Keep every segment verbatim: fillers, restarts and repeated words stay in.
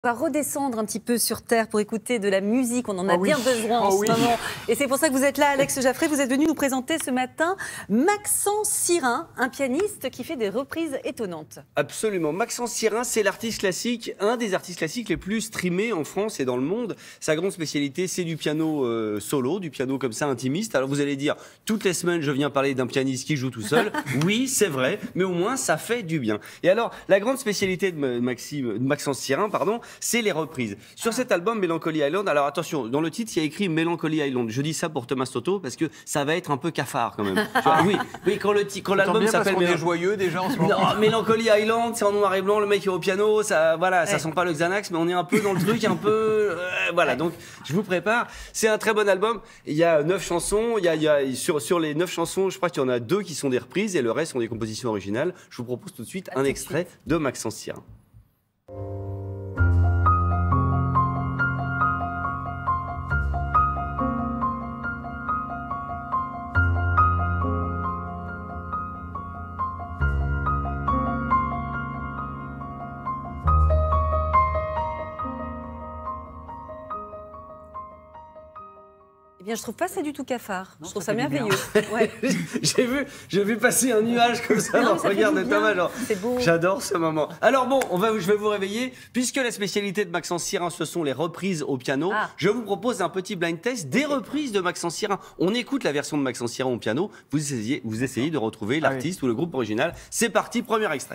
On va redescendre un petit peu sur Terre pour écouter de la musique. On en a oh oui. bien besoin en oh ce oui. moment. Et c'est pour ça que vous êtes là, Alex Jaffray. Vous êtes venu nous présenter ce matin Maxence Sirin, un pianiste qui fait des reprises étonnantes. Absolument. Maxence Sirin, c'est l'artiste classique, un des artistes classiques les plus streamés en France et dans le monde. Sa grande spécialité, c'est du piano euh, solo, du piano comme ça intimiste. Alors vous allez dire, toutes les semaines, je viens parler d'un pianiste qui joue tout seul. Oui, c'est vrai, mais au moins, ça fait du bien. Et alors, la grande spécialité de, Maxime, de Maxence Sirin, pardon, c'est les reprises. Sur cet album Melancholy Island, alors attention, dans le titre, il y a écrit Melancholy Island. Je dis ça pour Thomas Soto parce que ça va être un peu cafard quand même. Tu vois, oui, oui, quand le quand l'album s'appelle Mélan... joyeux déjà en ce moment. Non, Melancholy Island, c'est en noir et blanc, le mec est au piano, ça, voilà, ça ouais. sent pas le Xanax, mais on est un peu dans le truc, un peu, euh, voilà. Donc, je vous prépare. C'est un très bon album. Il y a neuf chansons. Il y a, il y a sur sur les neuf chansons, je crois qu'il y en a deux qui sont des reprises et le reste sont des compositions originales. Je vous propose tout de suite un extrait de Maxence Sirin. Eh bien, je trouve pas ça du tout cafard. Non, je trouve ça ça, fait du merveilleux. Ouais. J'ai vu, j'ai vu passer un nuage comme ça. Non, dans ça le regard de fait du bien. Thomas, genre, C'est beau. j'adore ce moment. Alors bon, on va, je vais vous réveiller. Puisque la spécialité de Maxence Sirin, ce sont les reprises au piano, Ah. je vous propose un petit blind test des okay. reprises de Maxence Sirin. On écoute la version de Maxence Sirin au piano. Vous essayez, vous essayez de retrouver ah l'artiste oui. ou le groupe original. C'est parti, premier extrait.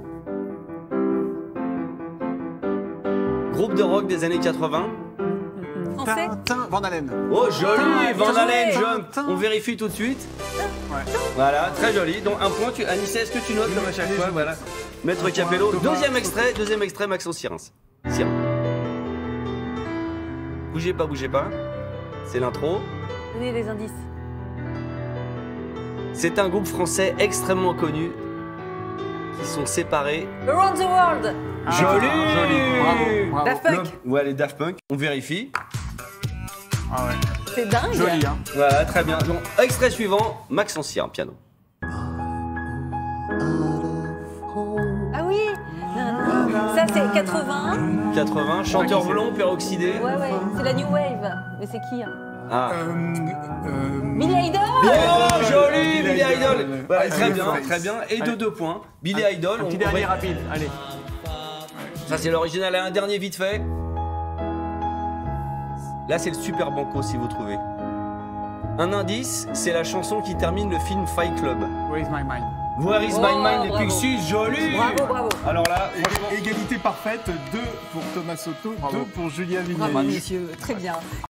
Groupe de rock des années quatre-vingts. Français. Tintin, Van Halen. Oh, joli, Ah, Van bien Halen, joué. jeune. On vérifie tout de suite. Ouais. Voilà, très joli. Donc un point. Tu... Anissa, est-ce que tu notes comme à chaque fois? Voilà. Maître Capello. Deuxième extrait, deuxième extrait, Maxence Sirin. Sirin. Bougez pas, bougez pas. C'est l'intro. Donnez les indices. C'est un groupe français extrêmement connu qui sont séparés. Around the World. Ah, Joli, joli. Bravo, bravo. Daft Punk. Le... Ouais, les Daft Punk. On vérifie. Ah ouais. C'est dingue. Joli, hein. Voilà, très bien. Donc, extrait suivant, Maxence Sirin, piano. Ah oui. Ça, c'est quatre-vingts. quatre-vingts, chanteur blond, peroxydé. Ouais, ouais. C'est la New Wave. Mais c'est qui hein? Ah. Euh, euh... Billy Idol. Oh, joli, Billy Billy Idol. Idol. Ouais, Allez, très allez, bien, allez. très bien. Et de Allez. deux points. Billy Idol. Un petit on- dernier on- rapide, allez. Ça, c'est l'original. Et un dernier vite fait. Là, c'est le super banco, si vous trouvez. Un indice, c'est la chanson qui termine le film Fight Club. Where is my mind? Where is Oh, my mind, les bravo. Pixies, joli. Bravo, bravo. Alors là, franchement... Égalité parfaite, deux pour Thomas Soto, Bravo. deux pour Julien Bravo, Vignali. messieurs. Très bien.